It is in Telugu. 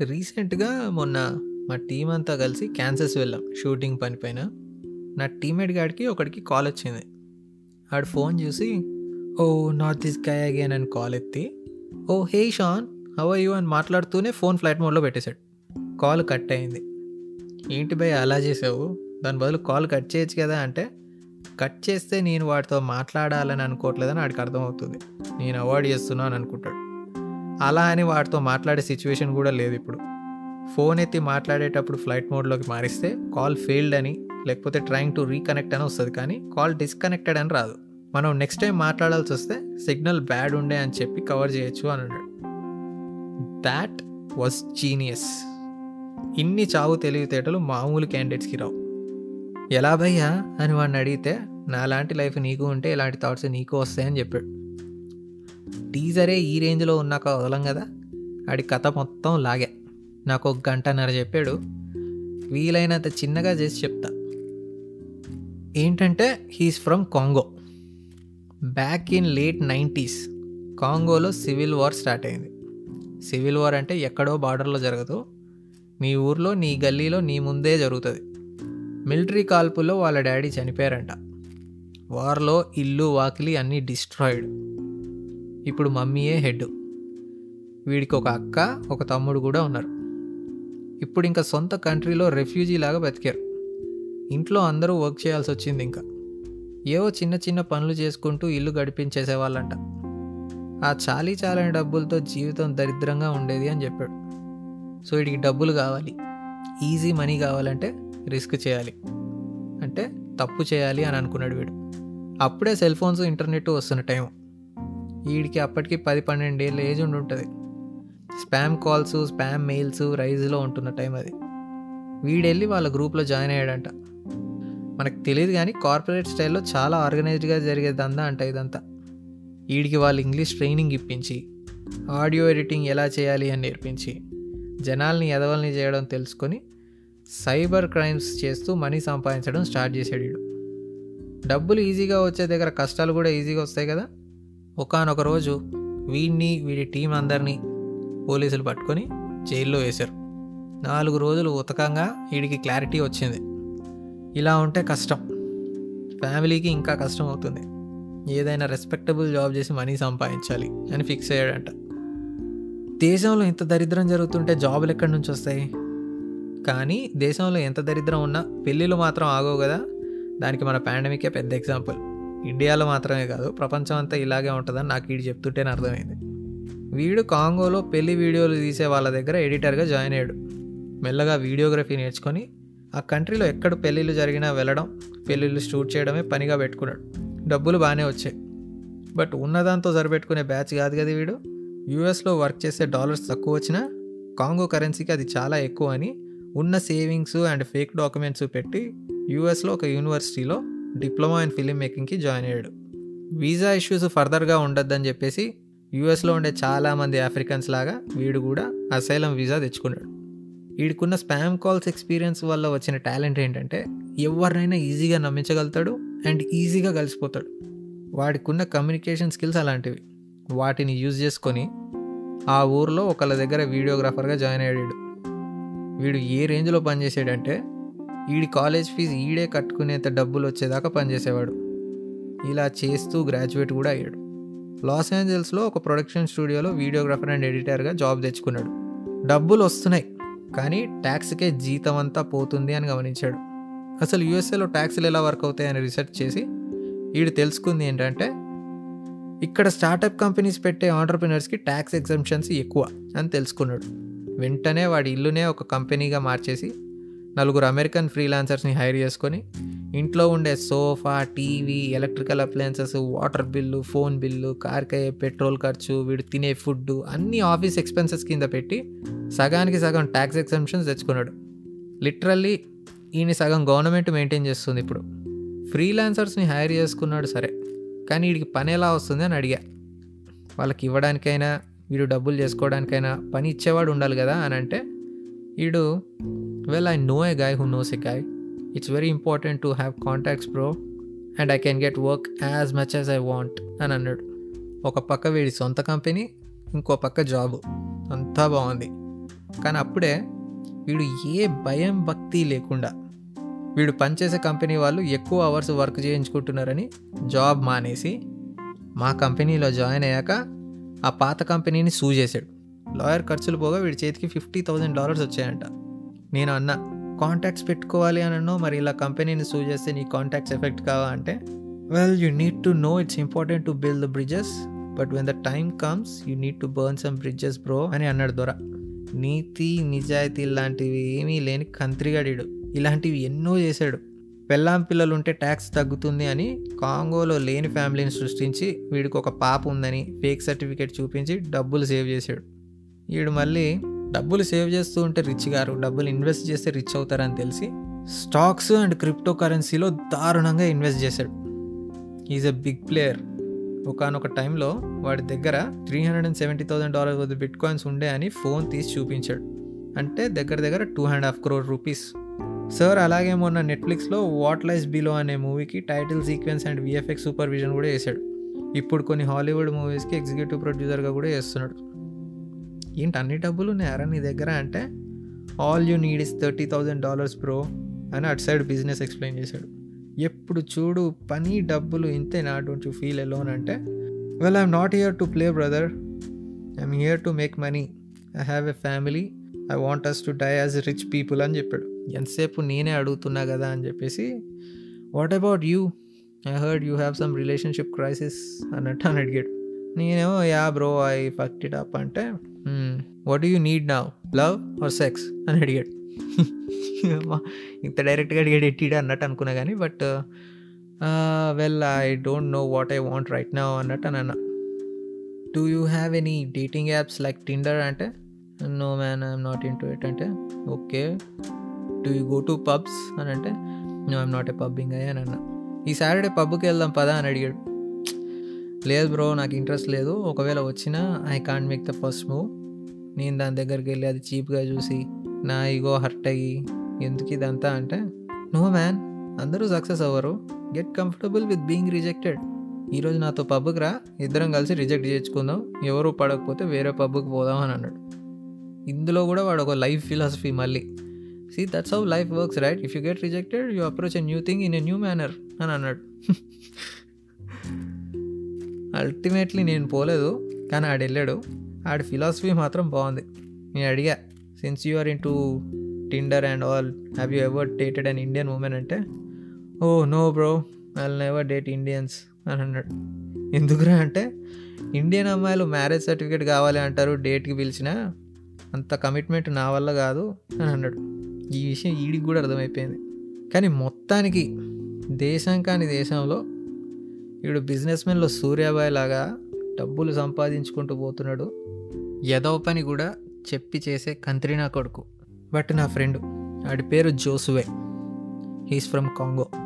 రీసెంట్‌గా మొన్న మా టీమ్ అంతా కలిసి కాన్సాస్ వెళ్ళాం షూటింగ్ పని పైన. నా టీమ్మేట్ గాడికి ఒకడికి కాలొచ్చింది. ఆడు ఫోన్ చూసి, oh! Not this guy again అని కాల్ ఎత్తి, oh! Hey Shan, how are you అని మాట్లాడుతూనే ఫోన్ ఫ్లైట్ మోడ్‌లో పెట్టేశాడు. కాల్ కట్ అయింది. ఏంటి భయ్ అలా చేసావు? దాని బదులు కాల్ కట్ చేయొచ్చు కదా అంటే, కట్ చేస్తే నేను వాడితో మాట్లాడాలని అనుకోవట్లేదని ఆడికి అర్థమవుతుంది. నేను అవాయిడ్ చేస్తున్నా అని అనుకుంటాడు. అలా అని వాడితో మాట్లాడే సిచ్యువేషన్ కూడా లేదు ఇప్పుడు. ఫోన్ ఎత్తి మాట్లాడేటప్పుడు ఫ్లైట్ మోడ్లోకి మారిస్తే కాల్ ఫెయిల్డ్ అని, లేకపోతే ట్రయింగ్ టు రీకనెక్ట్ అని వస్తుంది, కానీ కాల్ డిస్కనెక్టెడ్ అని రాదు. మనం నెక్స్ట్ టైం మాట్లాడాల్సి వస్తే సిగ్నల్ బ్యాడ్ ఉండే అని చెప్పి కవర్ చేయొచ్చు అని అన్నాడు. That was genius. ఇన్ని చావు తెలివితేటలు మామూలు క్యాండిడేట్స్కి రావు. ఎలా భయ్యా అని వాడిని అడిగితే, నాలాంటి లైఫ్ నీకు ఉంటే ఇలాంటి థాట్స్ నీకు వస్తాయని చెప్పాడు. టీజరే ఈ రేంజ్లో ఉన్నాక వదలం కదా. ఆడి కథ మొత్తం లాగే. నాకు 1 గంటన్నర చెప్పాడు. వీలైనంత చిన్నగా చేసి చెప్తా. ఏంటంటే he's from Congo. Back in late 90s కాంగోలో సివిల్ వార్ స్టార్ట్ అయింది. సివిల్ వార్ అంటే ఎక్కడో బార్డర్లో జరగదు, మీ ఊర్లో నీ గల్లీలో నీ ముందే జరుగుతుంది. మిలిటరీ కాల్పుల్లో వాళ్ళ డాడీ చనిపోయారంట. వార్లో ఇల్లు వాకిలి అన్నీ డిస్ట్రాయిడ్. ఇప్పుడు మమ్మీయే హెడ్. వీడికి ఒక అక్క, ఒక తమ్ముడు కూడా ఉన్నారు. ఇప్పుడు ఇంకా సొంత కంట్రీలో రెఫ్యూజీ లాగా బతికారు. ఇంట్లో అందరూ వర్క్ చేయాల్సి వచ్చింది. ఇంకా ఏవో చిన్న చిన్న పనులు చేసుకుంటూ ఇల్లు గడిపించేసేవాళ్ళంట. ఆ చాలని డబ్బులతో జీవితం దరిద్రంగా ఉండేది అని చెప్పాడు. సో వీడికి డబ్బులు కావాలి, ఈజీ మనీ కావాలంటే రిస్క్ చేయాలి, అంటే తప్పు చేయాలి అని అనుకున్నాడు వీడు. అప్పుడే సెల్ ఫోన్స్, ఇంటర్నెట్ వస్తున్న టైం. వీడికి అప్పటికి 10-12 ఏళ్ళ ఏజ్ ఉంటుంది. స్పామ్ కాల్స్, స్పామ్ మెయిల్స్ రైజ్లో ఉంటున్న టైం అది. వీడెళ్ళి వాళ్ళ గ్రూప్లో జాయిన్ అయ్యాడంట. మనకు తెలియదు కానీ కార్పొరేట్ స్టైల్లో చాలా ఆర్గనైజ్డ్గా జరిగేదందా అంట ఇదంతా. వీడికి వాళ్ళు ఇంగ్లీష్ ట్రైనింగ్ ఇప్పించి, ఆడియో ఎడిటింగ్ ఎలా చేయాలి అని నేర్పించి, జనాల్ని ఎదవల్ని చేయడం తెలుసుకొని సైబర్ క్రైమ్స్ చేస్తూ మనీ సంపాదించడం స్టార్ట్ చేశాడు వీడు. డబ్బులు ఈజీగా వచ్చే దగ్గర కష్టాలు కూడా ఈజీగా వస్తాయి కదా. ఒకానొక రోజు వీడిని, వీడి టీం అందరినీ పోలీసులు పట్టుకొని జైల్లో వేశారు. 4 రోజులు ఉతకంగా వీడికి క్లారిటీ వచ్చింది. ఇలా ఉంటే కష్టం, ఫ్యామిలీకి ఇంకా కష్టం అవుతుంది, ఏదైనా రెస్పెక్టబుల్ జాబ్ చేసి మనీ సంపాదించాలి అని ఫిక్స్ అయ్యాడంట. దేశంలో ఇంత దరిద్రం జరుగుతుంటే జాబులు ఎక్కడి నుంచి వస్తాయి? కానీ దేశంలో ఎంత దరిద్రం ఉన్నా పెళ్ళిళ్ళు మాత్రం ఆగవు కదా. దానికి మన పాండమికే పెద్ద ఎగ్జాంపుల్. ఇండియాలో మాత్రమే కాదు, ప్రపంచం అంతా ఇలాగే ఉంటుందని నాకు వీడు చెప్తుంటేనే అర్థమైంది. వీడు కాంగోలో పెళ్లి వీడియోలు తీసే వాళ్ళ దగ్గర ఎడిటర్గా జాయిన్ అయ్యాడు. మెల్లగా వీడియోగ్రఫీ నేర్చుకొని ఆ కంట్రీలో ఎక్కడ పెళ్ళిళ్ళు జరిగినా వెళ్ళడం, పెళ్ళిళ్ళు షూట్ చేయడమే పనిగా పెట్టుకున్నాడు. డబ్బులు బాగానే వచ్చాయి. బట్ ఉన్నదాంతో సరిపెట్టుకునే బ్యాచ్ కాదు కదా వీడు. యూఎస్లో వర్క్ చేసే డాలర్స్ తక్కువ వచ్చినా కాంగో కరెన్సీకి అది చాలా ఎక్కువ అని ఉన్న సేవింగ్స్ అండ్ ఫేక్ డాక్యుమెంట్స్ పెట్టి యూఎస్లో ఒక యూనివర్సిటీలో డిప్లొమా ఇన్ ఫిలిం మేకింగ్కి జాయిన్ అయ్యాడు. వీసా ఇష్యూస్ ఫర్దర్గా ఉండొద్దని చెప్పేసి యూఎస్లో ఉండే చాలామంది ఆఫ్రికన్స్ లాగా వీడు కూడా అసైలం వీసా తెచ్చుకున్నాడు. వీడికున్న స్పామ్ కాల్స్ ఎక్స్పీరియన్స్ వల్ల వచ్చిన టాలెంట్ ఏంటంటే ఎవరినైనా ఈజీగా నమ్మించగలుగుతాడు అండ్ ఈజీగా కలిసిపోతాడు. వాడికున్న కమ్యూనికేషన్ స్కిల్స్ అలాంటివి. వాటిని యూజ్ చేసుకొని ఆ ఊర్లో ఒకళ్ళ దగ్గర వీడియోగ్రాఫర్గా జాయిన్ అయ్యాడు. వీడు ఏ రేంజ్లో పనిచేసాడంటే వీడి కాలేజ్ ఫీజు ఈడే కట్టుకునేంత డబ్బులు వచ్చేదాకా పనిచేసేవాడు. ఇలా చేస్తూ గ్రాడ్యుయేట్ కూడా అయ్యాడు. లాస్ ఏంజల్స్లో ఒక ప్రొడక్షన్ స్టూడియోలో వీడియోగ్రాఫర్ అండ్ ఎడిటర్గా జాబ్ తెచ్చుకున్నాడు. డబ్బులు వస్తున్నాయి కానీ ట్యాక్స్కే జీతం అంతా పోతుంది అని గమనించాడు. అసలు యూఎస్ఏలో ట్యాక్స్లు ఎలా వర్క్ అవుతాయని రీసెర్చ్ చేసి వీడు తెలుసుకుంది ఏంటంటే ఇక్కడ స్టార్టప్ కంపెనీస్ పెట్టే ఆంటర్ప్రినర్స్కి ట్యాక్స్ ఎగ్జంప్షన్స్ ఎక్కువ అని తెలుసుకున్నాడు. వెంటనే వాడి ఇల్లునే ఒక కంపెనీగా మార్చేసి 4 అమెరికన్ ఫ్రీలాన్సర్స్ని హైర్ చేసుకొని ఇంట్లో ఉండే sofa, TV, electrical appliances, water bill, phone bill, కార్కి అయ్యే పెట్రోల్ ఖర్చు, వీడు తినే ఫుడ్ అన్నీ ఆఫీస్ ఎక్స్పెన్సెస్ కింద పెట్టి సగానికి సగం ట్యాక్స్ ఎగ్జంప్షన్స్ తెచ్చుకున్నాడు. లిటరల్లీ ఈయన సగం గవర్నమెంట్ మెయింటైన్ చేస్తుంది ఇప్పుడు. ఫ్రీలాన్సర్స్ని హైర్ చేసుకున్నాడు సరే, కానీ వీడికి పని ఎలా వస్తుంది అని అడిగా. వాళ్ళకి ఇవ్వడానికైనా వీడు డబ్బులు చేసుకోవడానికైనా పని ఇచ్చేవాడు ఉండాలి కదా అని అంటే వీడు, well I know a guy who knows a guy, it's very important to have contacts bro and I can get work as much as I want అని అన్నాడు. ఒక పక్క వీడి సొంత కంపెనీ, ఇంకో పక్క జాబు, అంతా బాగుంది. కానీ అప్పుడే వీడు ఏ భయం భక్తి లేకుండా వీడు పనిచేసే కంపెనీ వాళ్ళు ఎక్కువ అవర్స్ వర్క్ చేయించుకుంటున్నారని జాబ్ మానేసి మా కంపెనీలో జాయిన్ అయ్యాక ఆ పాత కంపెనీని సూ చేశాడు. లాయర్ ఖర్చులు పోగా వీడి చేతికి $50,000 వచ్చాయంట. నేను అన్నా, కాంటాక్ట్స్ పెట్టుకోవాలి అని అన్నావు, మరి ఇలా కంపెనీని సూ చేస్తే నీ కాంటాక్ట్స్ ఎఫెక్ట్ కావా అంటే, well you need to know it's important to build the bridges but when the time comes you need to burn some bridges bro అని అన్నాడు దొర. నీతి నిజాయితీ లాంటివి ఏమీ లేని కంత్రిగాడీడు. ఇలాంటివి ఎన్నో చేశాడు. పెళ్ళాం పిల్లలు ఉంటే ట్యాక్స్ తగ్గుతుంది అని కాంగోలో లేని ఫ్యామిలీని సృష్టించి వీడికి ఒక పాప ఉందని ఫేక్ సర్టిఫికేట్ చూపించి డబ్బులు సేవ్ చేశాడు. వీడు మళ్ళీ డబ్బులు సేవ్ చేస్తూ ఉంటే రిచ్ గారు, డబ్బులు ఇన్వెస్ట్ చేస్తే రిచ్ అవుతారని తెలిసి స్టాక్స్ అండ్ క్రిప్టో కరెన్సీలో దారుణంగా ఇన్వెస్ట్ చేశాడు. Is a big player. ఒకనొక టైంలో వాడి దగ్గర $370,000 వద్ద బిట్ కాయిన్స్ ఉండే అని ఫోన్ తీసి చూపించాడు. అంటే దగ్గర దగ్గర 2.5 crore రూపీస్. సార్ అలాగే మొన్న నెట్ఫ్లిక్స్లో వాట్ లైస్ బిలో అనే మూవీకి title sequence and VFX supervision కూడా చేశాడు. ఇప్పుడు కొన్ని హాలీవుడ్ మూవీస్కి ఎగ్జిక్యూటివ్ ప్రొడ్యూసర్గా కూడా చేస్తున్నాడు. ఏంటి అన్ని డబ్బులు ఉన్నాయారా నీ దగ్గర అంటే, all you need is $30,000 bro అని అటు సైడ్ బిజినెస్ ఎక్స్ప్లెయిన్ చేశాడు. ఎప్పుడు చూడు పని డబ్బులు ఇంతేనా, డోంట్ యూ ఫీల్ ఎలోన్ అంటే, well I'm not here to play brother, I'm here to make money, I have a family, I want us to die as rich people అని చెప్పాడు. ఎంతసేపు నేనే అడుగుతున్నా కదా అని చెప్పేసి, what about you, I heard you have some relationship crisis అన్నట్టు అని అడిగాడు. నేనేమో yeah bro I fucked it up అంటే, what do you need now, love or sex అని అడిగాడు. ఇంత డైరెక్ట్గా అడిగాడు ఎట్టిడా అన్నట్టు అనుకున్నా కానీ, but well I don't know what I want right now అన్నట్టు అని అన్నా. Do you have any dating apps like Tinder అంటే, no man I'm not into it అంటే, okay do you go to pubs అని అంటే, no I'm not a pubbing అయ్యా అని అన్నా. ఈ సాటర్డే పబ్కి వెళ్దాం పదా అని అడిగాడు. లేదు బ్రో నాకు ఇంట్రెస్ట్ లేదు, ఒకవేళ వచ్చినా I can't make the first move, నేను దాని దగ్గరికి వెళ్ళి అది చీప్గా చూసి నా ఈగో హర్ట్ అయ్యి ఎందుకు ఇదంతా అంటే, నో మ్యాన్ అందరూ సక్సెస్ అవ్వరు, get comfortable with being rejected. ఈరోజు నాతో పబ్కి రా, ఇద్దరం కలిసి రిజెక్ట్ చేసుకుందాం, ఎవరు పడకపోతే వేరే పబ్కి పోదాం అని అన్నాడు. ఇందులో కూడా వాడు ఒక లైఫ్ ఫిలాసఫీ మళ్ళీ, see that's how life works right, if you get rejected you approach a new thing in a new manner అని అన్నాడు. అల్టిమేట్లీ నేను పోలేదు, కానీ ఆడు వెళ్ళాడు. ఆడి ఫిలాసఫీ మాత్రం బాగుంది. నేను అడిగా, since you are into Tinder and all, have you ever dated an Indian women అంటే, oh no bro I will never date Indians అని అన్నాడు. ఎందుకురా అంటే, ఇండియన్ అమ్మాయిలు మ్యారేజ్ సర్టిఫికేట్ కావాలి అంటారు, డేట్కి పిలిచినా అంత కమిట్మెంట్ నా వల్ల కాదు అని అన్నాడు. ఈ విషయం ఈడికి కూడా అర్థమైపోయింది. కానీ మొత్తానికి దేశం కాని దేశంలో వీడు బిజినెస్ మెన్లో సూర్యాబాయ్ లాగా డబ్బులు సంపాదించుకుంటూ పోతున్నాడు. ఎదవ పని కూడా చెప్పి చేసే కంత్రి నా కొడుకు. బట్ నా ఫ్రెండ్, ఆడి పేరు జోసువే, హీస్ ఫ్రమ్ కాంగో.